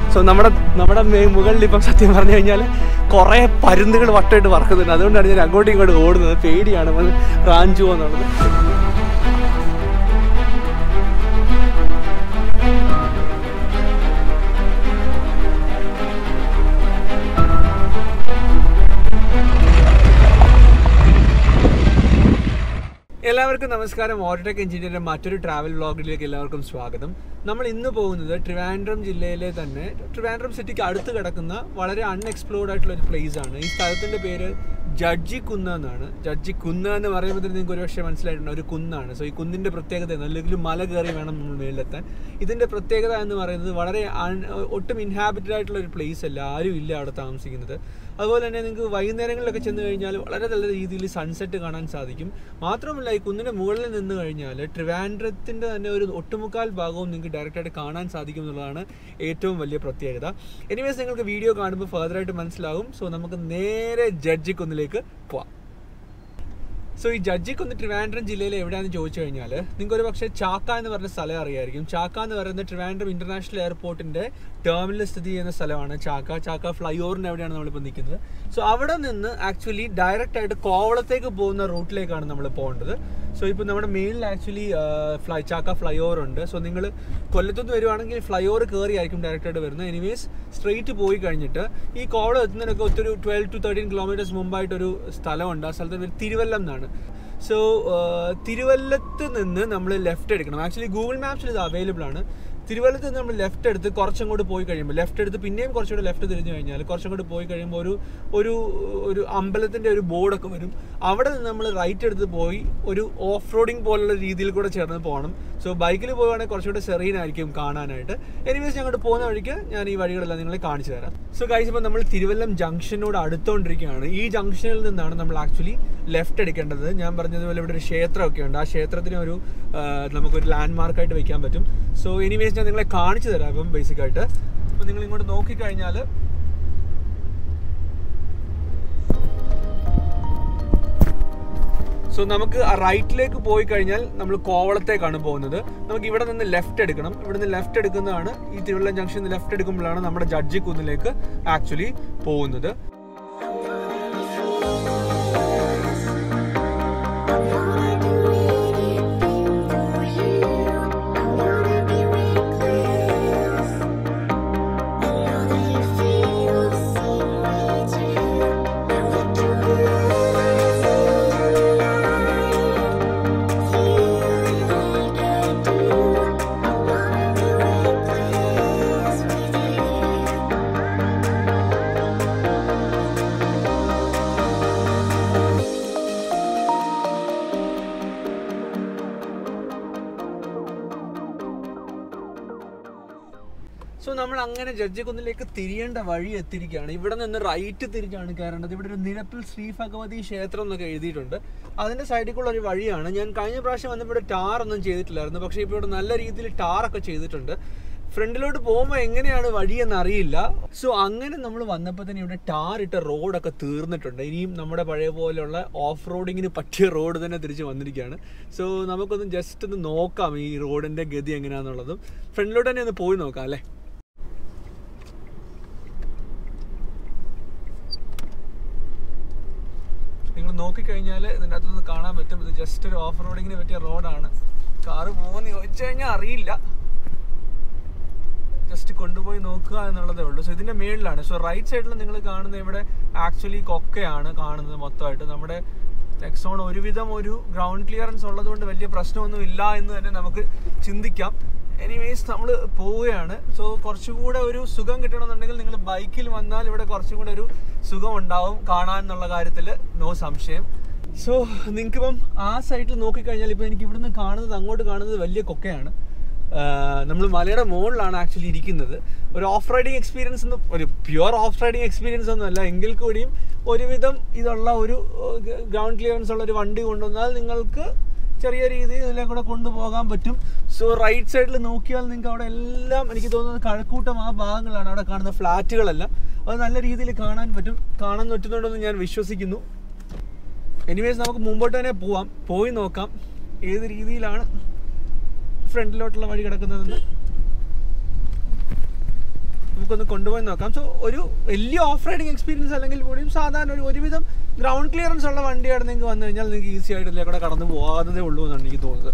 So നമ്മുടെ മുകളിൽ ഇപ്പം സത്യം പറഞ്ഞു കഴിഞ്ഞാൽ കുറേ പരുന്തുകൾ വട്ടമായിട്ട് പറക്കുന്നുണ്ട്. അതുകൊണ്ടാണ് ഞാൻ അങ്ങോട്ടും ഇങ്ങോട്ടും ഓടുന്നത്. പേടിയാണ് റാഞ്ചു എന്നുള്ളത്. എല്ലാവർക്കും നമസ്കാരം. ഓട്ടോടെക് എഞ്ചിനീയറിന്റെ മറ്റൊരു ട്രാവൽ വ്ളോഗിലേക്ക് എല്ലാവർക്കും സ്വാഗതം. നമ്മൾ ഇന്ന് പോകുന്നത് ട്രിവാൻഡ്രം ജില്ലയിലെ തന്നെ ട്രിവാൻഡ്രം സിറ്റിക്ക് അടുത്ത് കിടക്കുന്ന വളരെ അൺഎക്സ്പ്ലോർഡ് ആയിട്ടുള്ള ഒരു പ്ലേസ് ആണ്. ഈ സ്ഥലത്തിന്റെ പേര് ജഡ്ജിക്കുന്ന് എന്നാണ്. ജഡ്ജിക്കുന്ന് എന്ന് പറയുമ്പോൾ നിങ്ങൾക്ക് ഒരുപക്ഷെ മനസ്സിലായിട്ടുണ്ട്, ഒരു കുന്നാണ്. സോ ഈ കുന്നിന്റെ പ്രത്യേകത അല്ലെങ്കിൽ മല കയറി വേണം നമ്മൾ മേളിലെത്താൻ. ഇതിന്റെ പ്രത്യേകത എന്ന് പറയുന്നത് വളരെ ഒട്ടും ഇൻഹാബിറ്റഡ് ആയിട്ടുള്ള ഒരു പ്ലേസ് അല്ല, ആരും ഇല്ല അവിടെ താമസിക്കുന്നത്. അതുപോലെ തന്നെ നിങ്ങൾക്ക് വൈകുന്നേരങ്ങളിലൊക്കെ ചെന്ന് കഴിഞ്ഞാൽ വളരെ നല്ല രീതിയിൽ സൺസെറ്റ് കാണാൻ സാധിക്കും. മാത്രമല്ല ഈ കുന്നിൻ്റെ മുകളിൽ നിന്ന് കഴിഞ്ഞാൽ ട്രിവാൻഡ്രത്തിൻ്റെ തന്നെ ഒരു ഒട്ടുമുക്കാൽ ഭാഗവും നിങ്ങൾക്ക് ഡയറക്റ്റായിട്ട് കാണാൻ സാധിക്കും എന്നുള്ളതാണ് ഏറ്റവും വലിയ പ്രത്യേകത. എനിവേസ് നിങ്ങൾക്ക് വീഡിയോ കാണുമ്പോൾ ഫർദറായിട്ട് മനസ്സിലാകും. സോ നമുക്ക് നേരെ ജഡ്ജിക്കുന്നിലേക്ക് പോവാം. സോ ഈ ജഡ്ജിക്കുന്ന് ട്രിവാൻഡ്രം ജില്ലയിൽ എവിടെയാണെന്ന് ചോദിച്ചു കഴിഞ്ഞാൽ നിങ്ങൾക്ക് ഒരു പക്ഷേ ചാക്ക എന്ന് പറഞ്ഞ സ്ഥലം അറിയായിരിക്കും. ചാക്ക എന്ന് പറയുന്നത് ട്രിവാൻഡ്രം ഇന്റർനാഷണൽ എയർപോർട്ടിന്റെ ടെർമിനൽ സ്ഥിതി ചെയ്യുന്ന സ്ഥലമാണ് ചാക്ക ഫ്ലൈ ഓവറിന് എവിടെയാണ് നമ്മളിപ്പോൾ നിൽക്കുന്നത്. സോ അവിടെ നിന്ന് ആക്ച്വലി ഡയറക്റ്റ് ആയിട്ട് കോവളത്തേക്ക് പോകുന്ന റൂട്ടിലേക്കാണ് നമ്മൾ പോകേണ്ടത്. സോ ഇപ്പോൾ നമ്മുടെ മെയിനിൽ ആക്ച്വലി ചാക്ക ഫ്ലൈ ഓവർ ഉണ്ട്. സോ നിങ്ങൾ കൊല്ലത്തുനിന്ന് വരുവാണെങ്കിൽ ഫ്ലൈ ഓവർ കയറിയായിരിക്കും ഡയറക്റ്റായിട്ട് വരുന്നത്. എനിവേസ് സ്ട്രെയിറ്റ് പോയി കഴിഞ്ഞിട്ട് ഈ കോവളം എത്തുന്നതിനൊക്കെ ഒത്തിരി 12 to 13 കിലോമീറ്റേഴ്സ് മുമ്പായിട്ടൊരു സ്ഥലമുണ്ട്. ആ സ്ഥലത്തിന് പേര് തിരുവല്ലം എന്നാണ്. സോ തിരുവല്ലത്ത് നിന്ന് നമ്മൾ ലെഫ്റ്റ് എടുക്കണം. ആക്ച്വലി ഗൂഗിൾ മാപ്സിൽ ഇത് അവൈലബിൾ ആണ്. തിരുവല്ലത്ത് നിന്ന് നമ്മൾ ലെഫ്റ്റ് എടുത്ത് കുറച്ചങ്ങോട്ട് പോയി കഴിയുമ്പോൾ ലെഫ്റ്റ് എടുത്ത് പിന്നെയും കുറച്ചുകൂടെ ലെഫ്റ്റ് തിരിഞ്ഞു കഴിഞ്ഞാൽ കുറച്ചങ്ങോട്ട് പോയി കഴിയുമ്പോൾ ഒരു അമ്പലത്തിൻ്റെ ഒരു ബോർഡൊക്കെ വരും. അവിടെ നിന്ന് നമ്മൾ റൈറ്റ് എടുത്ത് പോയി ഒരു ഓഫ് റോഡിങ് പോലുള്ള രീതിയിൽ കൂടെ ചേർന്ന് പോകണം. സോ ബൈക്കിൽ പോവുകയാണെങ്കിൽ കുറച്ചുകൂടെ സെറീനായിരിക്കും കാണാനായിട്ട്. എനിവേസ് ഞങ്ങോട്ട് പോകുന്ന വഴിക്ക് ഞാൻ ഈ വഴികളെല്ലാം നിങ്ങളെ കാണിച്ചു തരാം. സോ ഗൈസ്, ഇപ്പോൾ നമ്മൾ തിരുവല്ലം ജംഗ്ഷനോട് അടുത്തുകൊണ്ടിരിക്കുകയാണ്. ഈ ജംഗ്ഷനിൽ നിന്നാണ് നമ്മൾ ആക്ച്വലി ലെഫ്റ്റ് എടുക്കേണ്ടത്. ഞാൻ പറഞ്ഞതുപോലെ ഇവിടെ ഒരു ക്ഷേത്രമൊക്കെ ഉണ്ട്. ആ ക്ഷേത്രത്തിന് നമുക്കൊരു ലാൻഡ് മാർക്കായിട്ട് വെക്കാൻ പറ്റും. സോ എനിവേസ് ഞാൻ നിങ്ങളെ കാണിച്ചു തരാം. ഇപ്പം ബേസിക്കായിട്ട് ഇപ്പം നിങ്ങൾ ഇങ്ങോട്ട് നോക്കിക്കഴിഞ്ഞാൽ സോ നമുക്ക് ആ റൈറ്റിലേക്ക് പോയി കഴിഞ്ഞാൽ നമ്മൾ കോവളത്തേക്കാണ് പോകുന്നത്. നമുക്ക് ഇവിടെ നിന്ന് ലെഫ്റ്റ് എടുക്കണം. ഇവിടെ നിന്ന് ലെഫ്റ്റ് എടുക്കുന്നതാണ് ഈ തിരുവല്ലം ജംഗ്ഷനിൽ നിന്ന് ലെഫ്റ്റ് എടുക്കുമ്പോഴാണ് നമ്മുടെ ജഡ്ജിക്കുന്നിലേക്ക് ആക്ച്വലി പോകുന്നത്. സോ നമ്മൾ അങ്ങനെ ജഡ്ജിക്കുന്നിലേക്ക് തിരിയേണ്ട വഴി എത്തിയിരിക്കുകയാണ്. ഇവിടെ നിന്ന് റൈറ്റ് തിരിഞ്ഞാണ് കയറേണ്ടത്. ഇവിടെ ഒരു നിരപ്പിൽ ശ്രീ ഭഗവതി ക്ഷേത്രം എന്നൊക്കെ എഴുതിയിട്ടുണ്ട്. അതിൻ്റെ സൈഡിലുള്ള ഒരു വഴിയാണ്. ഞാൻ കഴിഞ്ഞ പ്രാവശ്യം വന്നപ്പോൾ ഇവിടെ ടാറൊന്നും ചെയ്തിട്ടില്ലായിരുന്നു. പക്ഷേ ഇപ്പോൾ ഇവിടെ നല്ല രീതിയിൽ ടാറൊക്കെ ചെയ്തിട്ടുണ്ട്. ഫ്രണ്ടിലോട്ട് പോകുമ്പോൾ എങ്ങനെയാണ് വഴിയെന്ന് അറിയില്ല. സോ അങ്ങനെ നമ്മൾ വന്നപ്പോൾ തന്നെ ഇവിടെ ടാറിട്ട റോഡൊക്കെ തീർന്നിട്ടുണ്ട്. ഇനിയും നമ്മുടെ പഴയ പോലെയുള്ള ഓഫ് റോഡിങ്ങിന് പറ്റിയ റോഡ് തന്നെ തിരിച്ച് വന്നിരിക്കുകയാണ്. സോ നമുക്കൊന്ന് ജസ്റ്റ് ഒന്ന് നോക്കാം ഈ റോഡിൻ്റെ ഗതി എങ്ങനെയാണെന്നുള്ളതും. ഫ്രണ്ടിലോട്ട് തന്നെ ഒന്ന് പോയി നോക്കാം അല്ലേ. നിങ്ങൾ നോക്കിക്കഴിഞ്ഞാൽ ഇതിൻ്റെ അകത്തുനിന്ന് കാണാൻ പറ്റും. ഇത് ജസ്റ്റ് ഒരു ഓഫ് റോഡിങ്ങിന് പറ്റിയ റോഡാണ്. കാറ് പോകുമെന്ന് ചോദിച്ചു കഴിഞ്ഞാൽ അറിയില്ല. ജസ്റ്റ് കൊണ്ടുപോയി നോക്കുക എന്നുള്ളതേ ഉള്ളൂ. സോ ഇതിൻ്റെ മേളിലാണ്. സോ റൈറ്റ് സൈഡിൽ നിങ്ങൾ കാണുന്നത് ഇവിടെ ആക്ച്വലി കൊക്കയാണ് കാണുന്നത് മൊത്തമായിട്ട്. നമ്മുടെ നെക്സോൺ ഒരുവിധം ഒരു ഗ്രൗണ്ട് ക്ലിയറൻസ് ഉള്ളതുകൊണ്ട് വലിയ പ്രശ്നമൊന്നും ഇല്ല എന്ന് തന്നെ നമുക്ക് ചിന്തിക്കാം. എനിവേസ് നമ്മൾ പോവുകയാണ്. സോ കുറച്ചുകൂടെ ഒരു സുഖം കിട്ടണമെന്നുണ്ടെങ്കിൽ നിങ്ങൾ ബൈക്കിൽ വന്നാൽ ഇവിടെ കുറച്ചും കൂടെ ഒരു സുഖം ഉണ്ടാവും കാണാൻ എന്നുള്ള കാര്യത്തിൽ നോ സംശയം. സോ നിങ്ങൾക്കിപ്പം ആ സൈഡിൽ നോക്കിക്കഴിഞ്ഞാൽ ഇപ്പോൾ എനിക്ക് ഇവിടുന്ന് കാണുന്നത് അങ്ങോട്ട് കാണുന്നത് വലിയ കൊക്കയാണ്. നമ്മൾ മലയുടെ മുകളിലാണ് ആക്ച്വലി ഇരിക്കുന്നത്. ഒരു ഓഫ് റൈഡിങ് എക്സ്പീരിയൻസ് ഒന്നും ഒരു പ്യുവർ ഓഫ് റൈഡിങ് എക്സ്പീരിയൻസ് ഒന്നും അല്ല. എങ്കിൽ കൂടിയും ഒരുവിധം ഇതുള്ള ഒരു ഗ്രൗണ്ട് ക്ലിയറൻസ് ഉള്ള ഒരു വണ്ടി കൊണ്ടുവന്നാൽ നിങ്ങൾക്ക് ചെറിയ രീതിയിൽ ഇതിലെ കൂടെ കൊണ്ടുപോകാൻ പറ്റും. സോ റൈറ്റ് സൈഡിൽ നോക്കിയാൽ നിങ്ങൾക്ക് അവിടെ എല്ലാം എനിക്ക് തോന്നുന്നത് കഴക്കൂട്ടം ആ ഭാഗങ്ങളാണ് അവിടെ കാണുന്ന ഫ്ലാറ്റുകളെല്ലാം. അത് നല്ല രീതിയിൽ കാണാൻ പറ്റുന്നുണ്ടെന്ന് ഞാൻ വിശ്വസിക്കുന്നു. എനിവേസ് നമുക്ക് മുമ്പോട്ട് തന്നെ പോയി നോക്കാം ഏത് രീതിയിലാണ് ഫ്രണ്ടിലോട്ടുള്ള വഴി കിടക്കുന്നതെന്ന്. നമുക്കൊന്ന് കൊണ്ടുപോയി നോക്കാം. സോ ഒരു വലിയ ഓഫ് റൈഡിങ് എക്സ്പീരിയൻസ് അല്ലെങ്കിൽ കൂടിയും സാധാരണ ഒരുവിധം ഗ്രൗണ്ട് ക്ലിയറൻസ് ഉള്ള വണ്ടിയാണ് നിങ്ങൾക്ക് വന്നു കഴിഞ്ഞാൽ നിങ്ങൾക്ക് ഈസി ആയിട്ട് ഇതിലെ കൂടെ കടന്നു പോകാതെ ഉള്ളൂ എന്നാണ് എനിക്ക് തോന്നുന്നത്.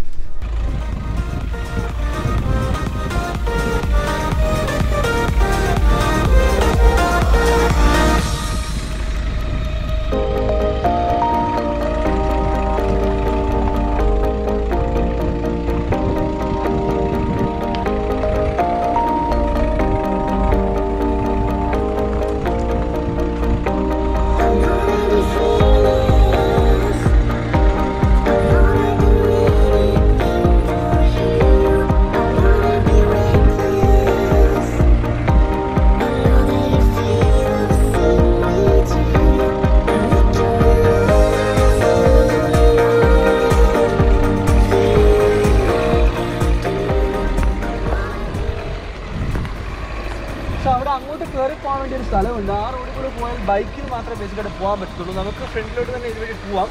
അവിടെ അങ്ങോട്ട് കയറി പോകാൻ വേണ്ടി ഒരു സ്ഥലമുണ്ട്. ആ റോഡിൽ കൂടെ പോയാൽ ബൈക്കിൽ മാത്രമേ ബേസിക്കായിട്ട് പോകാൻ പറ്റത്തുള്ളൂ. നമുക്ക് ഫ്രണ്ടിലോട്ട് തന്നെ ഇതുവഴി പോവാം.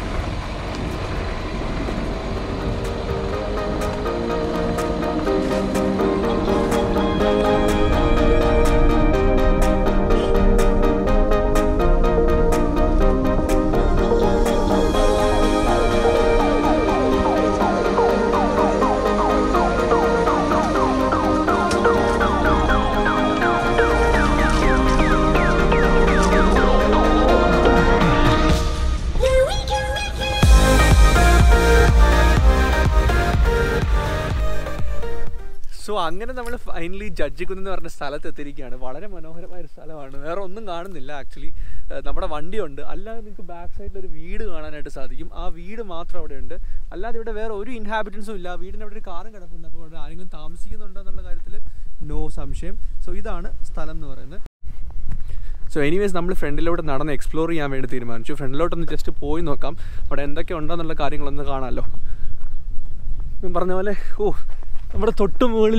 സോ അങ്ങനെ നമ്മൾ ഫൈനലി ജഡ്ജിക്കുന്ന് എന്ന് പറഞ്ഞ സ്ഥലത്ത് എത്തിയിരിക്കുകയാണ്. വളരെ മനോഹരമായൊരു സ്ഥലമാണ്. വേറെ ഒന്നും കാണുന്നില്ല ആക്ച്വലി. നമ്മുടെ വണ്ടിയുണ്ട്, അല്ലാതെ നിങ്ങൾക്ക് ബാക്ക് സൈഡിൽ ഒരു വീട് കാണാനായിട്ട് സാധിക്കും. ആ വീട് മാത്രം അവിടെ ഉണ്ട്, അല്ലാതെ ഇവിടെ വേറെ ഒരു ഇൻഹാബിറ്റൻസും ഇല്ല. വീടിന് അവിടെ ഒരു കാറും കിടപ്പുണ്ട്. അപ്പോൾ അവിടെ ആരെങ്കിലും താമസിക്കുന്നുണ്ടോ എന്നുള്ള കാര്യത്തിൽ നോ സംശയം. സോ ഇതാണ് സ്ഥലം എന്ന് പറയുന്നത്. സോ എനിവേസ് നമ്മൾ ഫ്രണ്ടിലോട്ട് നടന്ന് എക്സ്പ്ലോർ ചെയ്യാൻ വേണ്ടി തീരുമാനിച്ചു. ഫ്രണ്ടിലോട്ടൊന്ന് ജസ്റ്റ് പോയി നോക്കാം, അവിടെ എന്തൊക്കെ ഉണ്ടോയെന്നുള്ള കാര്യങ്ങളൊന്ന് കാണാമല്ലോ. ഞാൻ പറഞ്ഞ പോലെ നമ്മുടെ തൊട്ട് മുകളിൽ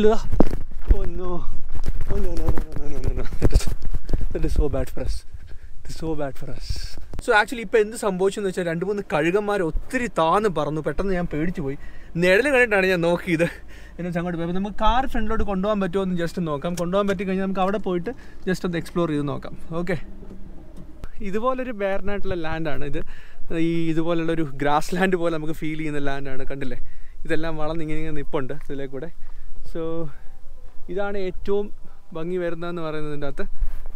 സോ ആക്ച്വലി ഇപ്പോൾ എന്ത് സംഭവിച്ചെന്ന് വെച്ചാൽ 2-3 കഴുകന്മാർ ഒത്തിരി താന്ന് പറന്നു. പെട്ടെന്ന് ഞാൻ പേടിച്ചു പോയി. നിഴൽ കണ്ടിട്ടാണ് ഞാൻ നോക്കിയത്. എന്നു വെച്ചാൽ അങ്ങോട്ട് പോയപ്പോൾ നമുക്ക് കാർ ഫ്രണ്ടിലോട്ട് കൊണ്ടുപോകാൻ പറ്റുമോ എന്ന് ജസ്റ്റ് നോക്കാം. കൊണ്ടുപോകാൻ പറ്റി കഴിഞ്ഞാൽ നമുക്ക് അവിടെ പോയിട്ട് ജസ്റ്റ് ഒന്ന് എക്സ്പ്ലോർ ചെയ്ത് നോക്കാം. ഓക്കെ, ഇതുപോലൊരു ബെയർനായിട്ടുള്ള ലാൻഡാണ് ഇത്. ഇതുപോലുള്ളൊരു ഗ്രാസ് ലാൻഡ് പോലെ നമുക്ക് ഫീൽ ചെയ്യുന്ന ലാൻഡാണ്. കണ്ടില്ലേ, ഇതെല്ലാം വളർന്നിങ്ങനെ നിൽപ്പുണ്ട് ഇതിലേ കൂടെ. സോ ഇതാണ് ഏറ്റവും ഭംഗി വരുന്നതെന്ന് പറയുന്നതിൻ്റെ അകത്ത്.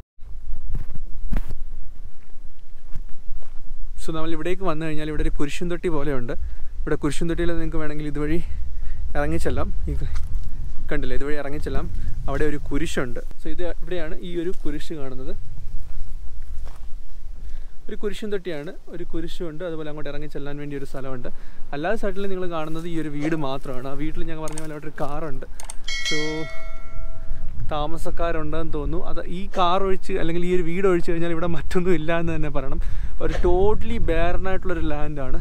സോ നമ്മൾ ഇവിടേക്ക് വന്നു കഴിഞ്ഞാൽ ഇവിടെ ഒരു കുരിശുംതൊട്ടി പോലെയുണ്ട്. ഇവിടെ കുരിശുംതൊട്ടിയിൽ നിങ്ങൾക്ക് വേണമെങ്കിൽ ഇതുവഴി ഇറങ്ങിച്ചെല്ലാം. കണ്ടില്ലേ, ഇതുവഴി ഇറങ്ങിച്ചെല്ലാം. അവിടെ ഒരു കുരിശുണ്ട്. സോ ഇവിടെയാണ് ഈ ഒരു കുരിശ് കാണുന്നത്. ഒരു കുരിശും തൊട്ടിയാണ്, ഒരു കുരിശുണ്ട്. അതുപോലെ അങ്ങോട്ട് ഇറങ്ങി ചെല്ലാൻ വേണ്ടി ഒരു സ്ഥലമുണ്ട്. അല്ലാതെ സൈഡിൽ നിങ്ങൾ കാണുന്നത് ഈ ഒരു വീട് മാത്രമാണ്. ആ വീട്ടിൽ ഞങ്ങൾ പറഞ്ഞ പോലെ അവിടെ ഒരു കാറുണ്ട്. സോ താമസക്കാരുണ്ടെന്ന് തോന്നുന്നു. അത് ഈ കാർ ഒഴിച്ച് അല്ലെങ്കിൽ ഈ ഒരു വീട് ഒഴിച്ച് കഴിഞ്ഞാൽ ഇവിടെ മറ്റൊന്നും ഇല്ല എന്ന് തന്നെ പറയണം. ഒരു ടോട്ടലി ബെയർനായിട്ടുള്ളൊരു ലാൻഡാണ്.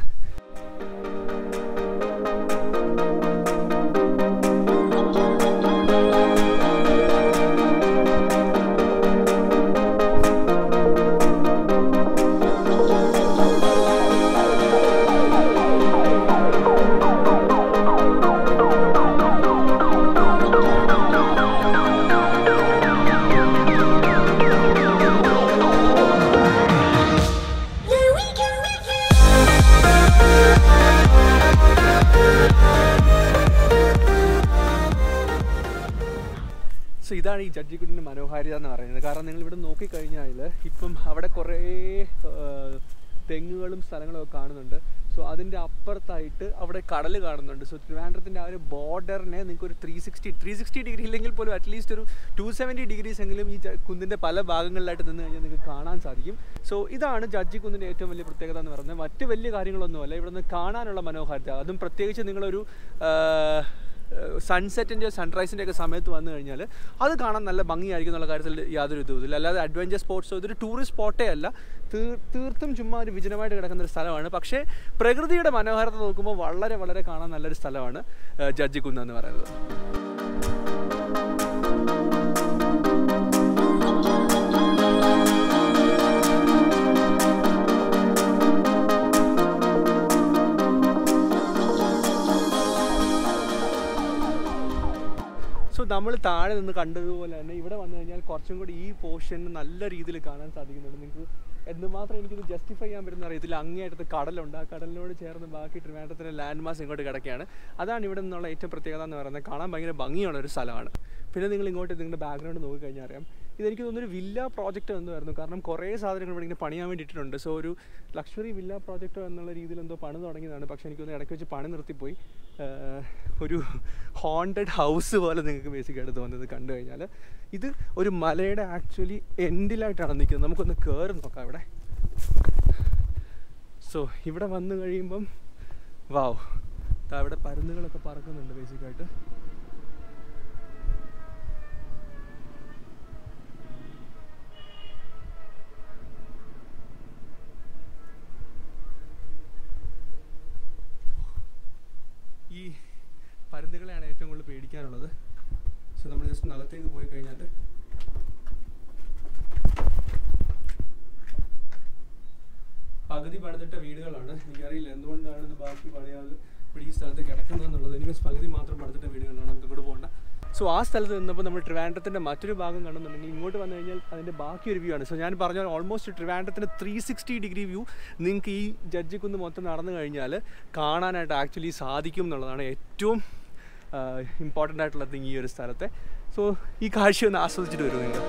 സോ ഇതാണ് ഈ ജഡ്ജിക്കുന്നിൻ്റെ മനോഹാരിത എന്ന് പറയുന്നത്. കാരണം നിങ്ങളിവിടെ നോക്കിക്കഴിഞ്ഞാൽ ഇപ്പം അവിടെ കുറേ തെങ്ങുകളും സ്ഥലങ്ങളും ഒക്കെ കാണുന്നുണ്ട്. സോ അതിൻ്റെ അപ്പുറത്തായിട്ട് അവിടെ കടൽ കാണുന്നുണ്ട്. സോ ട്രിവാൻഡ്രത്തിൻ്റെ ആ ഒരു ബോർഡറിനെ നിങ്ങൾക്ക് ഒരു 360 ഡിഗ്രി ഇല്ലെങ്കിൽ പോലും അറ്റ്ലീസ്റ്റ് ഒരു 270 ഡിഗ്രീസ് എങ്കിലും ഈ കുന്നിൻ്റെ പല ഭാഗങ്ങളിലായിട്ട് നിന്ന് കഴിഞ്ഞാൽ നിങ്ങൾക്ക് കാണാൻ സാധിക്കും. സോ ഇതാണ് ജഡ്ജിക്കുന്നിൻ്റെ ഏറ്റവും വലിയ പ്രത്യേകത എന്ന് പറയുന്നത്. മറ്റ് വലിയ കാര്യങ്ങളൊന്നുമല്ല, ഇവിടെ നിന്ന് കാണാനുള്ള മനോഹാരിത. അതും പ്രത്യേകിച്ച് നിങ്ങളൊരു സൺസെറ്റിൻ്റെയോ സൺറൈസിൻ്റെയൊക്കെ സമയത്ത് വന്നു കഴിഞ്ഞാൽ അത് കാണാൻ നല്ല ഭംഗിയായിരിക്കും എന്നുള്ള കാര്യത്തിൽ യാതൊരു ഇതുമില്ല. അല്ലാതെ അഡ്വഞ്ചർ സ്പോർട്സോ ഇതൊരു ടൂറിസ്റ്റ് സ്പോട്ടേ അല്ല, തീർത്തും ചുമ്മാ ഒരു വിജനമായിട്ട് കിടക്കുന്ന ഒരു സ്ഥലമാണ്. പക്ഷേ പ്രകൃതിയുടെ മനോഹാരിത നോക്കുമ്പോൾ വളരെ വളരെ കാണാൻ നല്ലൊരു സ്ഥലമാണ് ജഡ്ജിക്കുന്ന് എന്ന് പറയുന്നത്. സോ നമ്മൾ താഴെ നിന്ന് കണ്ടതുപോലെ തന്നെ ഇവിടെ വന്നു കഴിഞ്ഞാൽ കുറച്ചും കൂടി ഈ പോർഷൻ നല്ല രീതിയിൽ കാണാൻ സാധിക്കുന്നുണ്ട്. നിങ്ങൾക്ക് എന്തുമാത്രം എനിക്കിത് ജസ്റ്റിഫൈ ചെയ്യാൻ പറ്റുന്ന അറിയത്തില്ല. അങ്ങേയറ്റത്ത് കടലുണ്ട്, ആ കടലിനോട് ചേർന്ന് ബാക്കി ട്രിവാൻഡ്രത്തിൻ്റെ ലാൻഡ് മാസ് ഇങ്ങോട്ട് കിടക്കുകയാണ്. അതാണ് ഇവിടെ നിന്നുള്ള ഏറ്റവും പ്രത്യേകത എന്ന് പറയുന്നത്. കാണാൻ ഭയങ്കര ഭംഗിയുള്ള ഒരു സ്ഥലമാണ്. പിന്നെ നിങ്ങൾ ഇങ്ങോട്ട് നിങ്ങളുടെ ബാക്ക്ഗ്രൗണ്ട് നോക്കിക്കഴിഞ്ഞാൽ അറിയാം, ഇതെനിക്ക് തോന്നുന്നൊരു വില്ല പ്രോജക്റ്റ് എന്നുമായിരുന്നു. കാരണം കുറേ സാധനങ്ങൾ ഇവിടെ ഇങ്ങനെ പണിയാൻ വേണ്ടി ഇട്ടിട്ടുണ്ട്. സോ ഒരു ലക്ഷറി വില്ല പ്രോജക്റ്റോ എന്നുള്ള രീതിയിൽ എന്തോ പണി തുടങ്ങിയതാണ്. പക്ഷേ എനിക്കൊന്ന് ഇടയ്ക്ക് വെച്ച് പണി നിർത്തിപ്പോയി. ഒരു ഹോണ്ടഡ് ഹൗസ് പോലെ നിങ്ങൾക്ക് ബേസിക്കായിട്ട് തോന്നുന്നത് കണ്ടു കഴിഞ്ഞാൽ. ഇത് ഒരു മലയുടെ ആക്ച്വലി എൻഡിലായിട്ടാണ് നിൽക്കുന്നത്. നമുക്കൊന്ന് കയറി നോക്കാം ഇവിടെ. സോ ഇവിടെ വന്നു കഴിയുമ്പം വാവ്, അവിടെ പരുന്നുകളൊക്കെ പറക്കുന്നുണ്ട് ബേസിക്കായിട്ട്. ഈ പരുന്തുകളെയാണ് ഏറ്റവും കൂടുതൽ പേടിക്കാനുള്ളത്. സോ നമ്മൾ ജസ്റ്റ് നഗത്തേക്ക് പോയി കഴിഞ്ഞാൽ പകുതി പണിതിട്ട വീടുകളാണ്. എനിക്കറിയില്ല എന്തുകൊണ്ടാണ് ഇത് ബാക്കി പണിയാതെ ഇവിടെ ഈ സ്ഥലത്ത് കിടക്കുന്നതെന്നുള്ളത്. എനിക്ക് പകുതി മാത്രം പണിതിട്ട വീടുകളാണ്. നമുക്ക് ഇങ്ങോട്ട് പോകണ്ട. സോ ആ സ്ഥലത്ത് നിന്നപ്പോൾ നമ്മൾ ട്രിവാൻഡ്രത്തിൻ്റെ മറ്റൊരു ഭാഗം കാണുന്നുണ്ടെങ്കിൽ ഇങ്ങോട്ട് വന്നു കഴിഞ്ഞാൽ അതിൻ്റെ ബാക്കി ഒരു വ്യൂ ആണ്. സോ ഞാൻ പറഞ്ഞ ഓൾമോസ്റ്റ് ട്രിവാൻഡ്രത്തിൻ്റെ 360 ഡിഗ്രി വ്യൂ നിങ്ങൾക്ക് ഈ ജഡ്ജിക്കുന്ന് മൊത്തം നടന്നു കഴിഞ്ഞാൽ കാണാനായിട്ട് ആക്ച്വലി സാധിക്കും എന്നുള്ളതാണ് ഏറ്റവും ഇമ്പോർട്ടൻ്റ് ആയിട്ടുള്ള തിങ് ഈ ഒരു സ്ഥലത്തെ. സോ ഈ കാഴ്ചയൊന്ന് ആസ്വദിച്ചിട്ട് വരും നിങ്ങൾ.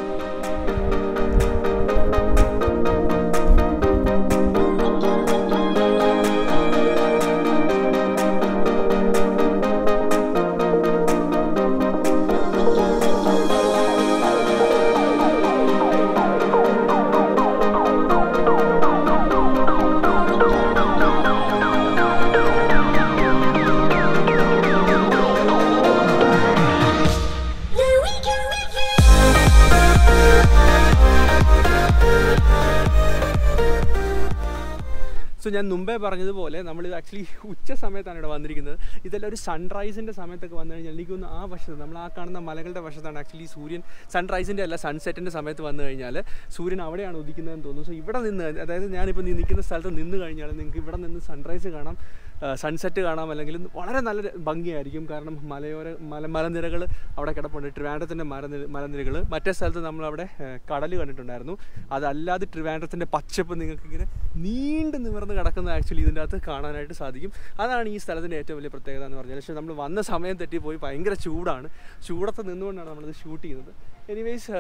സോ ഞാൻ മുമ്പേ പറഞ്ഞതുപോലെ നമ്മളിത് ആക്ച്വലി ഉച്ച സമയത്താണ് ഇവിടെ വന്നിരിക്കുന്നത്. ഇതെല്ലാം ഒരു സൺറൈസിൻ്റെ സമയത്തൊക്കെ വന്നു കഴിഞ്ഞാൽ എനിക്കൊന്ന് ആ വശത്ത് നമ്മൾ ആ കാണുന്ന മലകളുടെ വശത്താണ് ആക്ച്വലി സൂര്യൻ സൺറൈസിൻ്റെ അല്ല സൺസെറ്റിൻ്റെ സമയത്ത് വന്നു കഴിഞ്ഞാൽ സൂര്യൻ അവിടെയാണ് ഉദിക്കുന്നതെന്ന് തോന്നുന്നു. സോ ഇവിടെ നിന്ന്, അതായത് ഞാനിപ്പോൾ നിൽക്കുന്ന സ്ഥലത്ത് നിന്ന് കഴിഞ്ഞാൽ നിങ്ങൾക്ക് ഇവിടെ നിന്ന് സൺറൈസ് കാണാം, സൺസെറ്റ് കാണാം, അല്ലെങ്കിൽ വളരെ നല്ല ഭംഗിയായിരിക്കും. കാരണം മലനിരകൾ അവിടെ കിടപ്പുണ്ട്, ട്രിവാൻഡ്രത്തിൻ്റെ മലനിരകൾ. മറ്റേ സ്ഥലത്ത് നമ്മളവിടെ കടൽ കണ്ടിട്ടുണ്ടായിരുന്നു. അതല്ലാതെ ട്രിവാൻഡ്രത്തിൻ്റെ പച്ചപ്പ് നിങ്ങൾക്കിങ്ങനെ നീണ്ട് നിവർന്ന് കിടക്കുന്ന ആക്ച്വലി ഇതിൻ്റെ അകത്ത് കാണാനായിട്ട് സാധിക്കും. അതാണ് ഈ സ്ഥലത്തിൻ്റെ ഏറ്റവും വലിയ പ്രത്യേകത എന്ന് പറഞ്ഞാൽ. പക്ഷേ നമ്മൾ വന്ന സമയം തെറ്റിപ്പോയി, ഭയങ്കര ചൂടാണ്. ചൂടത്ത് നിന്നുകൊണ്ടാണ് നമ്മളിത് ഷൂട്ട് ചെയ്യുന്നത്. എനിവേയ്സ്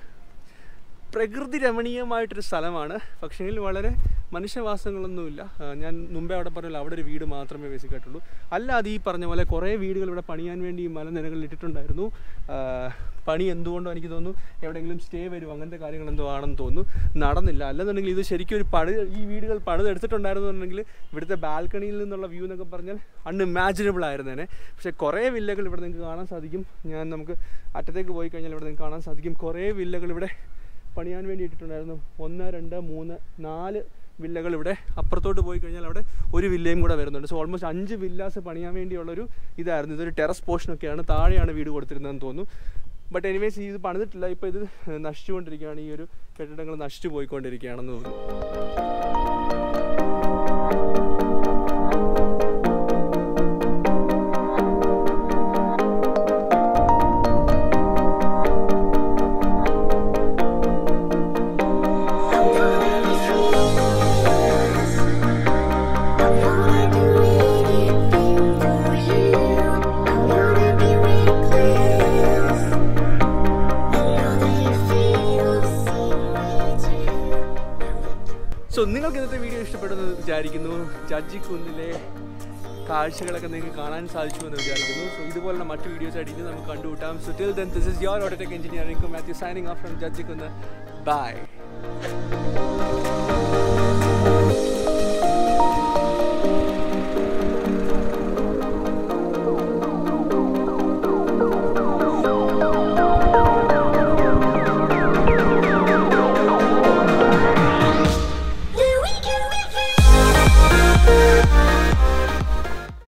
പ്രകൃതി രമണീയമായിട്ടൊരു സ്ഥലമാണ്. പക്ഷേങ്കിൽ വളരെ മനുഷ്യവാസങ്ങളൊന്നുമില്ല. ഞാൻ മുമ്പേ അവിടെ പറഞ്ഞല്ലോ, അവിടെ ഒരു വീട് മാത്രമേ ബേസിക്കായിട്ടുള്ളൂ. അല്ലാതെ ഈ പറഞ്ഞ പോലെ കുറേ വീടുകൾ ഇവിടെ പണിയാൻ വേണ്ടി ഈ മലനിരകളിൽ ഇട്ടിട്ടുണ്ടായിരുന്നു. പണി എന്തുകൊണ്ടോ എനിക്ക് തോന്നുന്നു എവിടെയെങ്കിലും സ്റ്റേ വരും അങ്ങനത്തെ കാര്യങ്ങൾ എന്തോ ആണെന്ന് തോന്നുന്നു, നടന്നില്ല. അല്ലെന്നുണ്ടെങ്കിൽ ഇത് ശരിക്കും ഒരു ഈ വീടുകൾ പണിതെടുത്തിട്ടുണ്ടായിരുന്നുണ്ടെങ്കിൽ ഇവിടുത്തെ ബാൽക്കണിയിൽ നിന്നുള്ള വ്യൂ എന്നൊക്കെ പറഞ്ഞാൽ അൺഇമാജിനബിൾ ആയിരുന്നേനെ. പക്ഷേ കുറേ വില്ലകൾ ഇവിടെ നിങ്ങൾക്ക് കാണാൻ സാധിക്കും. നമുക്ക് അറ്റത്തേക്ക് പോയി കഴിഞ്ഞാൽ ഇവിടെ നിങ്ങൾക്ക് കാണാൻ സാധിക്കും കുറേ വില്ലകൾ ഇവിടെ പണിയാൻ വേണ്ടി ഇട്ടിട്ടുണ്ടായിരുന്നു. 1, 2, 3, 4 വില്ലകൾ ഇവിടെ. അപ്പുറത്തോട്ട് പോയി കഴിഞ്ഞാൽ അവിടെ ഒരു വില്ലയും കൂടെ വരുന്നുണ്ട്. സോ ഓൾമോസ്റ്റ് 5 വില്ലാസ് പണിയാൻ വേണ്ടിയുള്ളൊരു ഇതായിരുന്നു. ഇതൊരു ടെറസ് പോർഷനൊക്കെയാണ്, താഴെയാണ് വീട് കൊടുത്തിരുന്നതെന്ന് തോന്നുന്നു. ബട്ട് എനിവേസ് ഇത് പണിതിട്ടില്ല. ഇപ്പോൾ ഇത് നശിച്ചുകൊണ്ടിരിക്കുകയാണ്. ഈ ഒരു കെട്ടിടങ്ങൾ നശിച്ചു പോയിക്കൊണ്ടിരിക്കുകയാണെന്ന് തോന്നുന്നു. സോ നിങ്ങൾക്ക് ഇന്നത്തെ വീഡിയോ ഇഷ്ടപ്പെടുമെന്ന് വിചാരിക്കുന്നു. ജഡ്ജിക്കുന്നിലെ കാഴ്ചകളൊക്കെ നിങ്ങൾക്ക് കാണാൻ സാധിച്ചു എന്ന് വിചാരിക്കുന്നു. സോ ഇതുപോലുള്ള മറ്റു വീഡിയോസ് ആയിട്ട് ഇനി നമുക്ക് കണ്ടുകൂട്ടാം. So till then, this is your Autotech engineering Mathew signing off from Judgekunnu. By.